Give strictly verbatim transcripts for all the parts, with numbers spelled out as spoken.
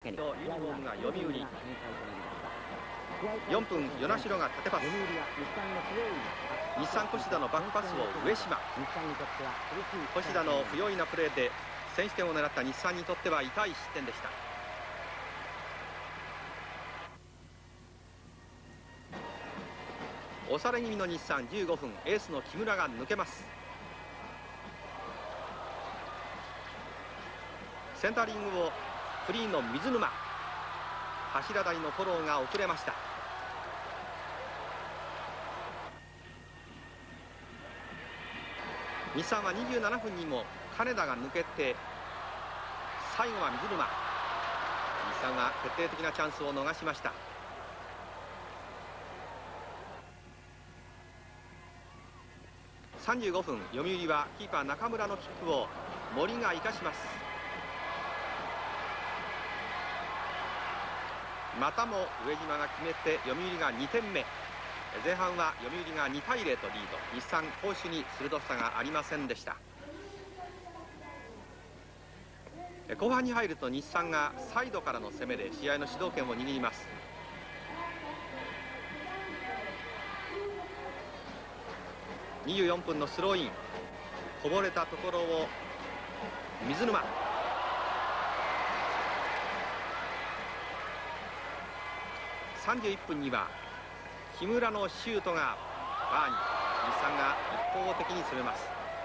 けにユニフォームが読売。よんぷん、与那城が縦パス。日産越田のバックパスを上島。越田の不用意なプレーで先取点を狙った日産にとっては痛い失点でした。押され気味の日産。じゅうごふん、エースの木村が抜けます。センタリングをフリーの水沼。柱台のフォローが遅れました。日産はにじゅうななふんにも金田が抜けて、最後は水沼。日産は決定的なチャンスを逃しました。さんじゅうごふん、読売はキーパー中村のキックを森が生かします。またも上島が決めて読売がにてんめ。前半は読売がにたいゼロとリード。日産攻守に鋭さがありませんでした。後半に入ると日産がサイドからの攻めで試合の主導権を握ります。にじゅうよんぷんのスローイン。こぼれたところを水沼。さんじゅういっぷんには木村のシュートがバーに。日産が一方的に攻めます。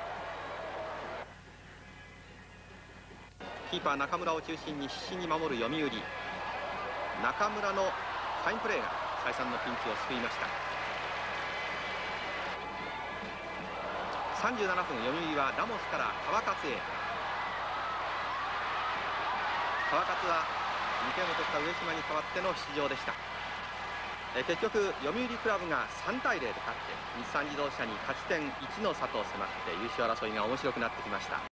キーパー中村を中心に必死に守る読売。中村のファインプレーが再三のピンチを救いました。さんじゅうななふん、読売はラモスから川勝へ。川勝はにてんを取った上島に代わっての出場でした。え結局読売クラブがさんたいゼロで勝って日産自動車に勝ち点いちの差と迫って優勝争いが面白くなってきました。